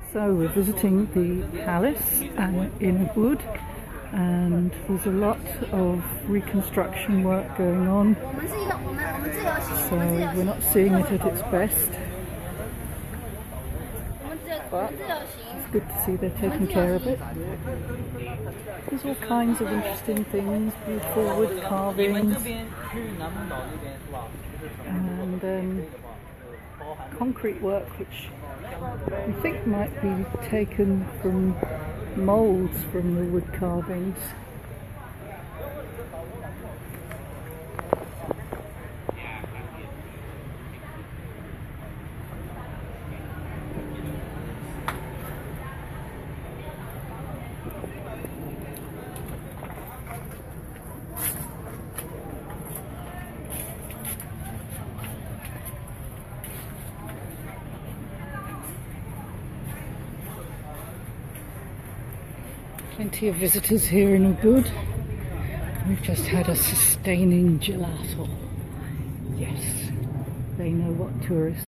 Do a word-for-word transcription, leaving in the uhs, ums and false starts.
So we're visiting the palace and in Ubud, and there's a lot of reconstruction work going on, so we're not seeing it at its best, but it's good to see they're taking care of it. There's all kinds of interesting things, beautiful wood carvings, and um, concrete work which I think might be taken from moulds from the wood carvings. Plenty of visitors here in Ubud. We've just had a sustaining gelato. Yes, they know what tourists